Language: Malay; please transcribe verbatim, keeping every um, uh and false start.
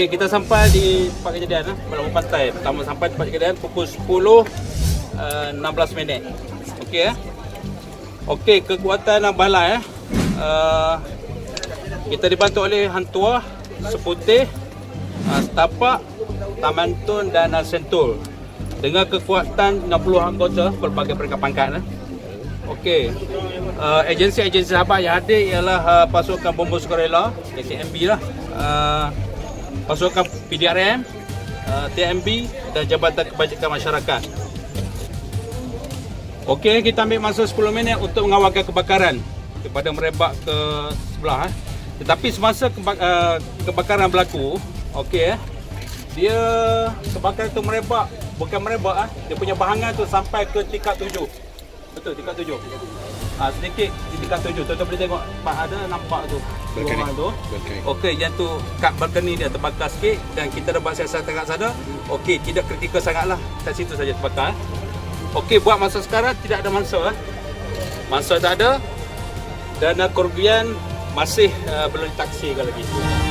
Okey, kita sampai di tempat kejadian eh, Melabuh Pantai. Pertama sampai tempat kejadian pukul sepuluh enam belas minit. Okey eh. Okey, kekuatan bala eh. Uh, kita dibantu oleh Hang Tuah, Seputih, uh, Setapak, Taman Tun dan uh, Sentul. Dengan kekuatan enam puluh anggota pelbagai peringkat pangkat eh. Okey. Uh, agensi-agensi sahabat yang hadir ialah uh, pasukan bomber sukarela, K K M B lah. Uh, pasukan P D R M, uh, T M B dan Jabatan Kebajikan Masyarakat. Okey, kita ambil masa sepuluh minit untuk mengawalkan kebakaran daripada merebak ke sebelah eh. Tetapi semasa keba uh, kebakaran berlaku, okey eh, dia kebakaran tu merebak, bukan merebak eh, dia punya bahangan tu sampai ke tingkat tujuh. Betul, tingkat tujuh. Ha, sedikit di tingkat tujuh. Tuan-tuan boleh tengok, ada nampak tu ruangan tu. Okey, yang tu kat balkoni dia terbakar sikit dan kita dapat siasatan kat sana. Okey, tidak kritikal sangatlah. Kat situ saja terbakar. Okey, buat masa sekarang tidak ada mangsa eh. Mangsa tak ada dan kerugian masih uh, belum ditaksirkan lagi.